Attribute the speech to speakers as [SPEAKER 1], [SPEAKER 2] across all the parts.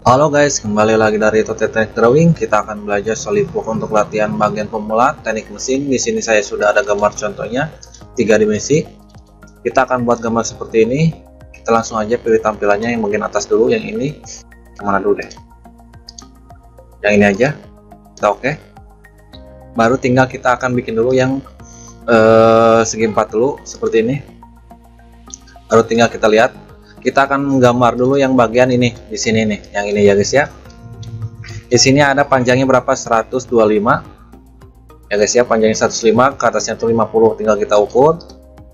[SPEAKER 1] Halo guys, kembali lagi dari Tote Teknik Drawing. Kita akan belajar SolidWorks untuk latihan bagian pemula teknik mesin. Di sini saya sudah ada gambar contohnya 3 dimensi. Kita akan buat gambar seperti ini. Kita langsung aja pilih tampilannya yang bagian atas dulu, yang ini. Kemana dulu deh? Yang ini aja. Kita oke. Baru tinggal kita akan bikin dulu yang segi 4 dulu seperti ini. Baru tinggal kita lihat. Kita akan menggambar dulu yang bagian ini di sini nih, yang ini ya guys ya. Di sini ada panjangnya berapa? 125 ya guys ya, panjangnya 105, ke atasnya tuh 50. Tinggal kita ukur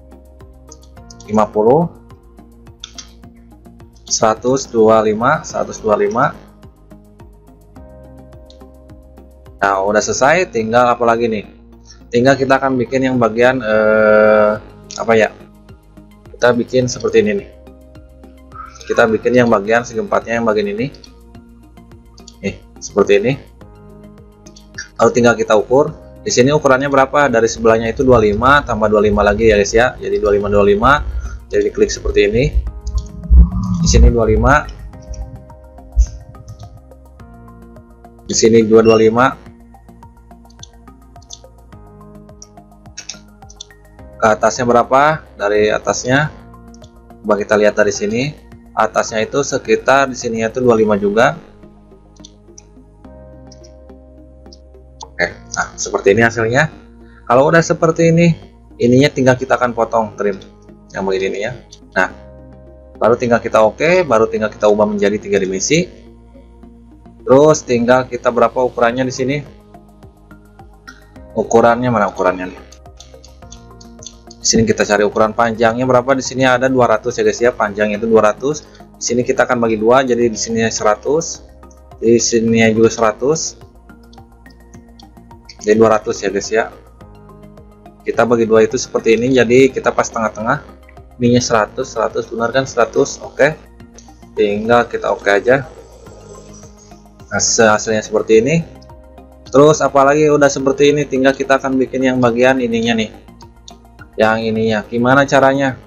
[SPEAKER 1] 50, 125. Nah udah selesai, tinggal apa lagi nih, tinggal kita akan bikin yang bagian apa ya, kita bikin seperti ini nih. Kita bikin yang bagian segi empatnya, yang bagian ini nih, seperti ini. Lalu tinggal kita ukur. Di sini ukurannya berapa? Dari sebelahnya itu 25 tambah 25 lagi ya guys ya. Jadi 25. Jadi diklik seperti ini. Di sini 25. Di sini 225. Ke atasnya berapa? Dari atasnya, coba kita lihat dari sini. Atasnya itu sekitar di sini itu 25 juga. Oke, nah seperti ini hasilnya. Kalau udah seperti ini, ininya tinggal kita akan potong trim yang begini ini ya. Nah, baru tinggal kita oke, baru tinggal kita ubah menjadi 3 dimensi. Terus tinggal kita berapa ukurannya di sini? Ukurannya mana ukurannya nih? Di sini kita cari ukuran panjangnya berapa. Di sini ada 200 ya guys ya, panjangnya itu 200. Di sini kita akan bagi dua, jadi di sini 100, di sini juga 100, jadi 200 ya guys ya. Kita bagi dua itu seperti ini, jadi kita pas tengah-tengah. Ininya 100, benar kan? 100, oke. Tinggal kita oke aja. Hasilnya seperti ini. Terus apalagi udah seperti ini, tinggal kita akan bikin yang bagian ininya nih, yang ininya. Gimana caranya?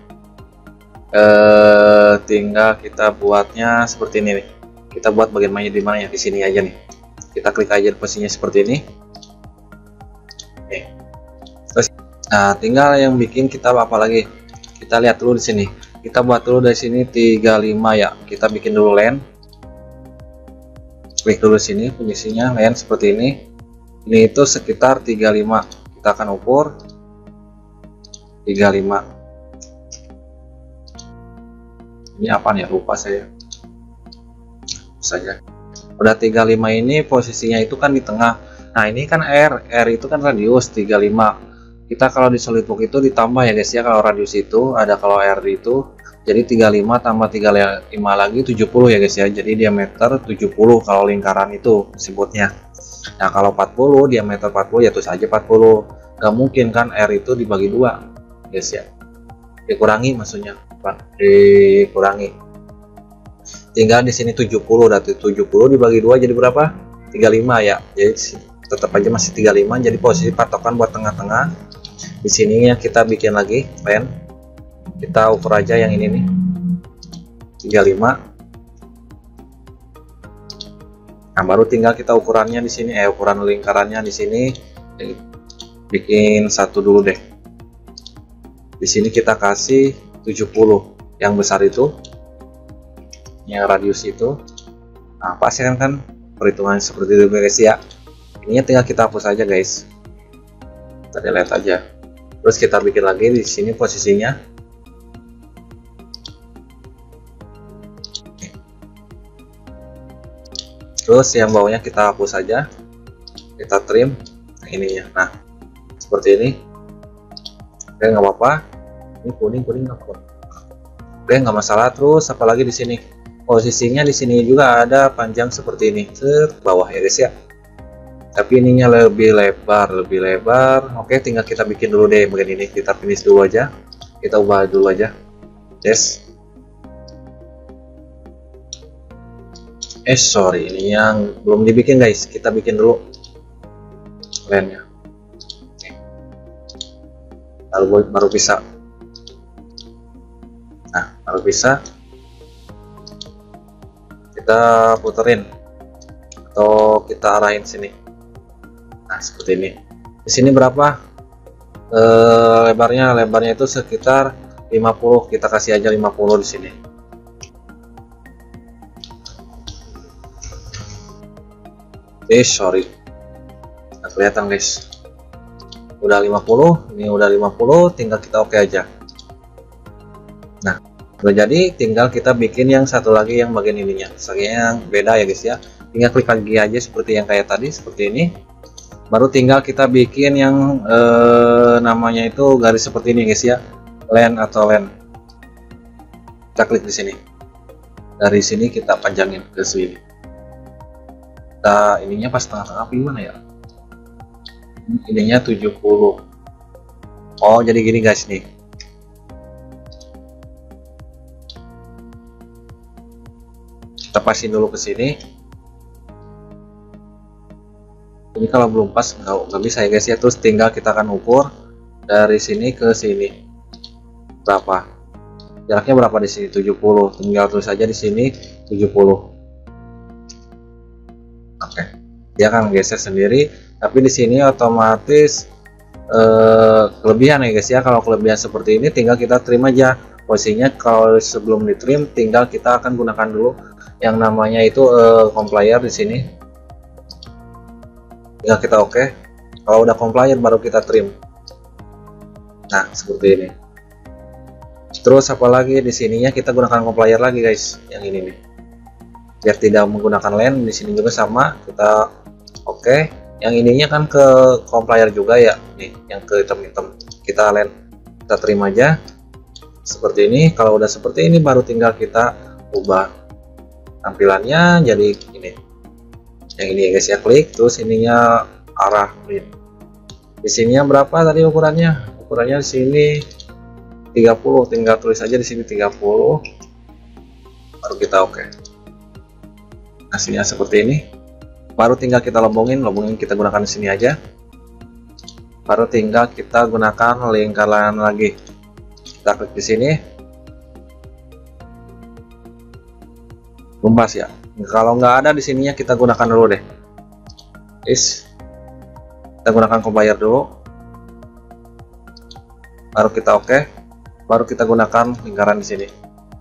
[SPEAKER 1] Tinggal kita buatnya seperti ini nih. Kita buat bagian mainnya di mana ya? Di sini aja nih. Kita klik aja posisinya seperti ini. Oke. Terus, nah tinggal yang bikin kita apa lagi? Kita lihat dulu di sini. Kita buat dulu dari sini 35 ya. Kita bikin dulu line. Klik dulu sini posisinya line seperti ini. Ini itu sekitar 35. Kita akan ukur 35. Ini apa nih, lupa saya saja. Udah 35 ini posisinya itu kan di tengah. Nah ini kan R itu kan radius 35. Kita kalau di SolidWorks itu ditambah ya guys ya, kalau radius itu ada, kalau R itu jadi 35 tambah 35 lagi 70 ya guys ya. Jadi diameter 70 kalau lingkaran itu disebutnya. Nah kalau 40, diameter 40 ya itu saja 40. Gak mungkin kan R itu dibagi dua guys ya, dikurangi maksudnya Pak, dikurangi. Tinggal di sini 70, dari 70 dibagi 2 jadi berapa? 35 ya. Jadi tetap aja masih 35, jadi posisi patokan buat tengah-tengah. Di sininya kita bikin lagi pen. Kita ukur aja yang ini nih. 35. Nah, baru tinggal kita ukurannya di sini, ukuran lingkarannya di sini bikin satu dulu deh. Di sini kita kasih 70 yang besar itu, yang radius itu. Nah pasti kan perhitungan seperti itu guys ya. Ininya tinggal kita hapus aja guys, kita delete aja. Terus kita bikin lagi di sini posisinya. Terus yang bawahnya kita hapus aja, kita trim ininya. Nah seperti ini. Oke, nggak apa-apa. Ini kuning nggak apa-apa. Oke, nggak masalah. Terus apalagi di sini posisinya, di sini juga ada panjang seperti ini ke bawah ya guys ya, tapi ininya lebih lebar. Oke, tinggal kita bikin dulu deh bagian ini. Kita finish dulu aja, kita ubah dulu aja. Yes. Sorry, ini yang belum dibikin guys. Kita bikin dulu line-nya, lalu baru bisa. Nah baru bisa kita puterin atau kita arahin sini. Nah seperti ini. Di sini berapa lebarnya itu sekitar 50, kita kasih aja 50 di sini. Sorry nggak kelihatan guys, udah 50, ini udah 50, tinggal kita oke aja. Nah udah jadi, tinggal kita bikin yang satu lagi yang bagian ininya, yang beda ya guys ya. Tinggal klik lagi aja seperti yang kayak tadi, seperti ini. Baru tinggal kita bikin yang namanya itu garis seperti ini guys ya, len atau len. Kita klik di sini, dari sini kita panjangin ke sini. Kita ininya pas tengah-tengah gimana ya, ininya 70. Oh jadi gini guys nih, kita pasin dulu ke sini. Ini kalau belum pas nggak bisa ya guys ya. Terus tinggal kita akan ukur dari sini ke sini berapa, jaraknya berapa di sini 70, tinggal tulis aja di sini 70. Oke, dia akan geser sendiri, tapi di sini otomatis kelebihan ya guys ya. Kalau kelebihan seperti ini tinggal kita trim aja posisinya. Kalau sebelum di trim tinggal kita akan gunakan dulu yang namanya itu complier di sini. Tinggal kita oke. Kalau udah complier baru kita trim. Nah seperti ini. Terus apalagi di sininya kita gunakan complier lagi guys, yang ini nih, biar tidak menggunakan len. Di sini juga sama, kita oke. Yang ininya kan ke complier juga ya, nih yang ke hitam-hitam kita len, kita trim aja seperti ini. Kalau udah seperti ini baru tinggal kita ubah tampilannya jadi ini, yang ini ya guys ya. Klik terus ininya arah di sininya berapa tadi ukurannya, di sini 30, tinggal tulis aja di sini 30, baru kita oke. Hasilnya seperti ini. Baru tinggal kita lombongin kita gunakan di sini aja. Baru tinggal kita gunakan lingkaran lagi. Kita klik di sini. Lumbas ya. Kalau nggak ada di sininya kita gunakan dulu deh. Kita gunakan complier dulu. Baru kita oke. Baru kita gunakan lingkaran di sini.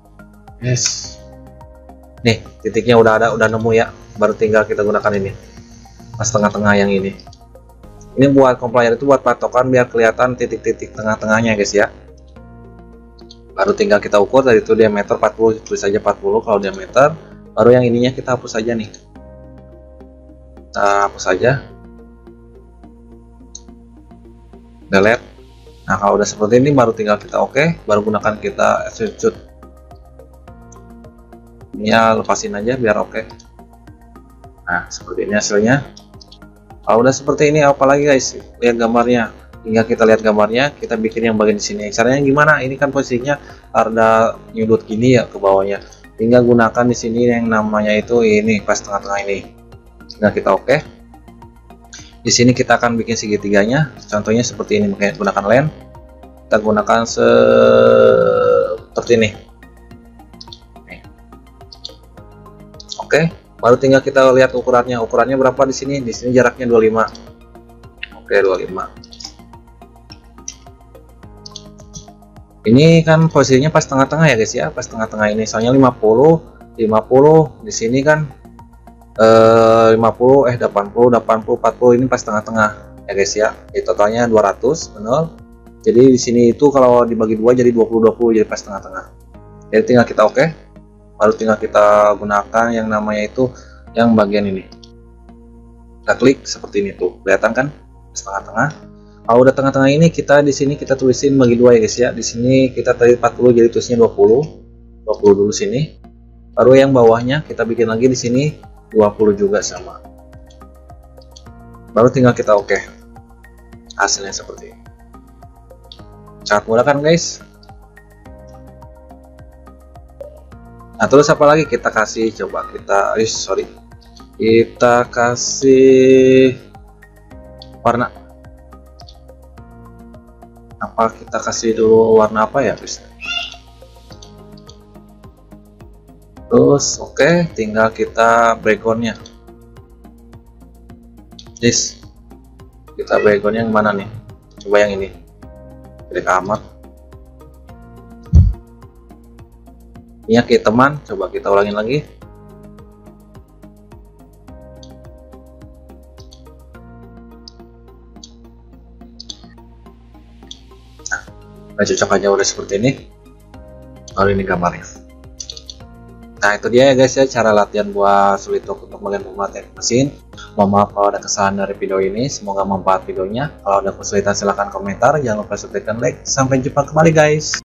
[SPEAKER 1] Nih titiknya udah ada, udah nemu ya. Baru tinggal kita gunakan ini pas tengah-tengah yang ini. Ini buat complier itu buat patokan biar kelihatan titik-titik tengah-tengahnya guys ya. Baru tinggal kita ukur dari itu diameter 40, tulis saja 40 kalau diameter. Baru yang ininya kita hapus saja nih. Kita hapus saja. Delete. Nah kalau udah seperti ini baru tinggal kita oke. Baru gunakan kita extrude. Ini ya lepasin aja biar oke. Nah seperti ini hasilnya. Kalau udah seperti ini apalagi guys, lihat gambarnya. Tinggal kita lihat gambarnya, kita bikin yang bagian di sini. Caranya gimana? Ini kan posisinya ada nyudut gini ya ke bawahnya. Tinggal gunakan di sini yang namanya itu ini pas tengah-tengah ini. Tinggal kita oke. Di sini kita akan bikin segitiganya. Contohnya seperti ini, menggunakan len. Kita gunakan seperti ini. Oke, baru tinggal kita lihat ukurannya. Ukurannya berapa di sini? Di sini jaraknya 25. Oke, 25. Ini kan posisinya pas tengah-tengah ya guys ya, pas tengah-tengah ini. Soalnya 50 di sini kan 80 80 40 ini pas tengah-tengah ya guys ya. Jadi totalnya 200 benar. Jadi di sini itu kalau dibagi dua jadi 20 jadi pas tengah-tengah. Jadi tinggal kita oke. Baru tinggal kita gunakan yang namanya itu yang bagian ini. Kita klik seperti ini tuh, kelihatan kan pas tengah-tengah. Kalau udah tengah-tengah ini kita di sini kita tulisin bagi dua ya guys ya. Di sini kita tadi 40 jadi tulisnya 20 dulu sini. Baru yang bawahnya kita bikin lagi di sini 20 juga sama. Baru tinggal kita oke. Hasilnya seperti ini. Sangat mudah kan guys? Nah terus apa lagi kita kasih, coba kita kita kasih warna. Apa kita kasih dulu warna apa ya guys? Terus oke, tinggal kita backgroundnya. Yes, kita backgroundnya yang mana nih? Coba yang ini. Klik amat. Ini ya teman, coba kita ulangin lagi. Nah, cocok aja udah seperti ini. Lalu ini gambarnya. Nah itu dia ya guys ya, cara latihan buat SolidWorks untuk bagian pemakaian mesin. Mohon maaf kalau ada kesalahan dari video ini, semoga manfaat videonya. Kalau ada kesulitan silahkan komentar, jangan lupa subscribe dan like. Sampai jumpa kembali guys.